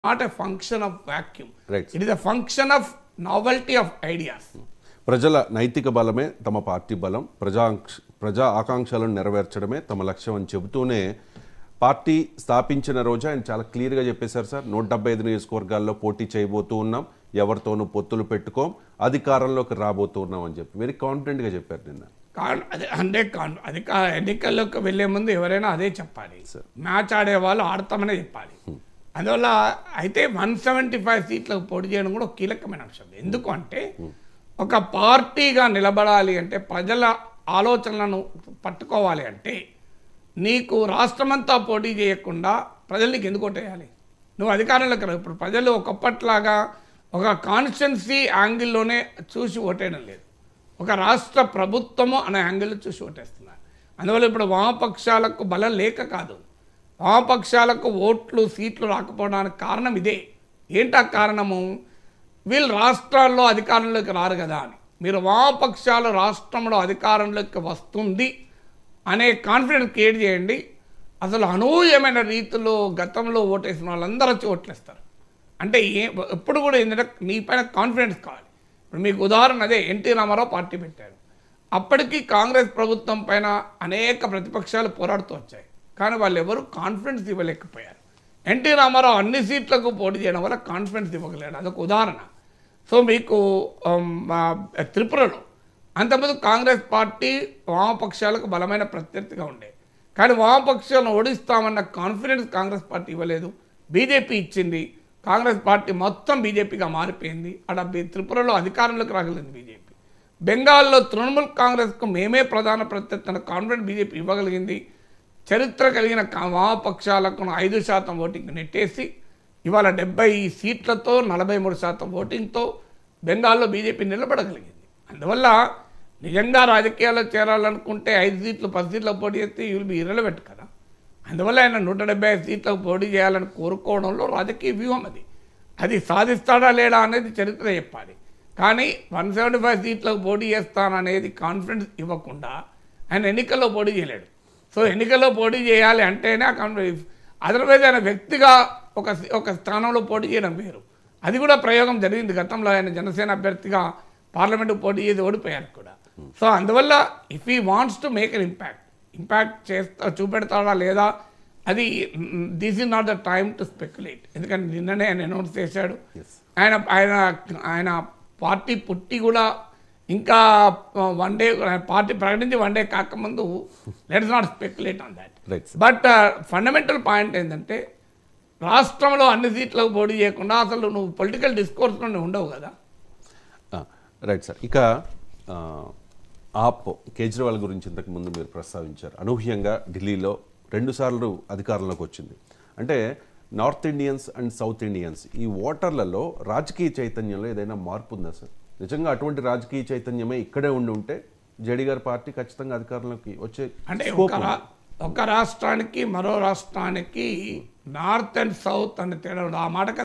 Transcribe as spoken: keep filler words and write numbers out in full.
not a function of vacuum. Right. It is a function of novelty of ideas. ప్రజల నైతిక బలమే తమ party బలం, ప్రజా ప్రజా ఆకాంక్షలను నెరవేర్చడమే తమ లక్ష్యం అని చెబుతూనే పార్టీ స్థాపించిన రోజు ఆయన చాలా క్లియర్గా చెప్పేశారు సార్. నూట డెబ్బై ఐదు నియోజకవర్గాల్లో పోటీ చేయబోతూ ఉన్నాం, ఎవరితోనూ పొత్తులు పెట్టుకోం, అధికారంలోకి రాబోతూ ఉన్నాం అని చెప్పి వెరీ కాన్ఫిడెంట్గా చెప్పారు నిన్న. కాన్ అదే అంటే కాన్ అధిక ఎన్నికల్లోకి వెళ్ళే ముందు ఎవరైనా అదే చెప్పాలి. మ్యాచ్ ఆడే వాళ్ళు ఆడతామనే చెప్పాలి. అందువల్ల అయితే వన్ సెవెంటీ ఫైవ్ సీట్లకు పోటీ చేయడం కూడా ఒక కీలకమైన అంశం. ఎందుకు అంటే ఒక పార్టీగా నిలబడాలి అంటే ప్రజల ఆలోచనలను పట్టుకోవాలి అంటే నీకు రాష్ట్రమంతా పోటీ చేయకుండా ప్రజలు నీకు ఎందుకు ఓటేయాలి? నువ్వు అధికారంలోకి రావు. ఇప్పుడు ప్రజలు ఒకప్పట్లాగా ఒక కాన్స్టిట్యున్సీ యాంగిల్లోనే చూసి ఓటేయడం లేదు, ఒక రాష్ట్ర ప్రభుత్వము అనే యాంగిల్లో చూసి ఓటేస్తున్నారు. అందువల్ల ఇప్పుడు వామపక్షాలకు బలం లేక కాదు, వామపక్షాలకు ఓట్లు సీట్లు రాకపోవడానికి కారణం ఇదే. ఏంటా కారణము? వీళ్ళు రాష్ట్రాల్లో అధికారంలోకి రారు కదా అని. మీరు వామపక్షాలు రాష్ట్రంలో అధికారంలోకి వస్తుంది అనే కాన్ఫిడెన్స్ క్రియేట్ చేయండి. అసలు అనూహ్యమైన రీతిలో గతంలో ఓటేసిన వాళ్ళందరూ వచ్చి ఓట్లేస్తారు. అంటే ఏ ఎప్పుడు కూడా ఏంటంటే మీ పైన కాన్ఫిడెన్స్ కావాలి. ఇప్పుడు మీకు ఉదాహరణ అదే, ఎన్టీ రామారావు పార్టీ పెట్టారు. అప్పటికి కాంగ్రెస్ ప్రభుత్వం పైన అనేక ప్రతిపక్షాలు పోరాడుతూ వచ్చాయి, కానీ వాళ్ళు ఎవరు కాన్ఫిడెన్స్ ఇవ్వలేకపోయారు. ఎన్టీ రామారావు అన్ని సీట్లకు పోటీ చేయడం వల్ల కాన్ఫిడెన్స్ ఇవ్వగలిగాడు. అదొక ఉదాహరణ. సో మీకు త్రిపురలో అంతకుముందు కాంగ్రెస్ పార్టీ వామపక్షాలకు బలమైన ప్రత్యర్థిగా ఉండే, కానీ వామపక్షాలను ఓడిస్తామన్న కాన్ఫిడెన్స్ కాంగ్రెస్ పార్టీ ఇవ్వలేదు, బీజేపీ ఇచ్చింది. కాంగ్రెస్ పార్టీ మొత్తం బీజేపీగా మారిపోయింది. అక్కడ త్రిపురలో అధికారంలోకి రాగలిగింది బీజేపీ. బెంగాల్లో తృణమూల్ కాంగ్రెస్కు మేమే ప్రధాన ప్రత్యర్థి అన్న కాన్ఫిడెన్స్ బీజేపీ ఇవ్వగలిగింది. చరిత్ర కలిగిన వామపక్షాలకు ఐదు శాతం ఓటింగ్ నెట్టేసి ఇవాళ డెబ్బై సీట్లతో నలభై మూడు శాతం ఓటింగ్తో బెంగాల్లో బీజేపీ నిలబడగలిగింది. అందువల్ల నిజంగా రాజకీయాల్లో చేరాలనుకుంటే ఐదు సీట్లు పది సీట్లకు పోటీ చేస్తే యూ విల్ బి ఇర్రెలెవెంట్ కదా. అందువల్ల ఆయన నూట డెబ్బై ఐదు సీట్లకు పోటీ చేయాలని కోరుకోవడంలో రాజకీయ వ్యూహం అది. అది సాధిస్తాడా లేడా అనేది చరిత్ర చెప్పాలి. కానీ వన్ సెవెంటీ ఫైవ్ సీట్లకు పోటీ చేస్తాననేది కాన్ఫిడెన్స్ ఇవ్వకుండా ఆయన ఎన్నికల్లో పోటీ చేయలేడు. సో ఎన్నికల్లో పోటీ చేయాలి అంటేనే ఆ కాన్ఫిడెన్స్. అదర్వైజ్ ఆయన వ్యక్తిగా ఒక ఒక స్థానంలో పోటీ చేయడం వేరు. అది కూడా ప్రయోగం జరిగింది గతంలో. ఆయన జనసేన అభ్యర్థిగా పార్లమెంటు పోటీ చేసి ఓడిపోయారు కూడా. సో అందువల్ల if he wants to make an impact impact చేస్తా చూపెడతాడా లేదా అది this is not the time to speculate. ఎందుకంటే నిన్ననే ఆయన అనౌన్స్ చేశాడు. ఆయన ఆయన ఆయన పార్టీ పుట్టి కూడా ఇంకా వన్ డే పార్టీ ప్రకటించి వన్ డే కాకముందు let's not speculate on that. But fundamental point ఏంటంటే రాష్ట్రంలో అన్ని సీట్లకు పోటీ చేయకుండా అసలు నువ్వు పొలిటికల్ డిస్కోర్స్లో ఉండవు కదా. Right sir. ఇక ఆప్ కేజ్రీవాల్ గురించి ఇంతకుముందు మీరు ప్రస్తావించారు. అనూహ్యంగా ఢిల్లీలో రెండుసార్లు అధికారంలోకి వచ్చింది. అంటే north Indians and south Indians ఈ ఓటర్లలో రాజకీయ చైతన్యంలో ఏదైనా మార్పు ఉందా సార్? నిజంగా అటువంటి రాజకీయ చైతన్యమే ఇక్కడే ఉండి ఉంటే జేడీ గారి పార్టీ ఖచ్చితంగా అధికారంలోకి వచ్చే అంటే ఒక రాష్ట్రానికి మరో రాష్ట్రానికి నార్త్ అండ్ సౌత్ అని తేడా ఆ మాట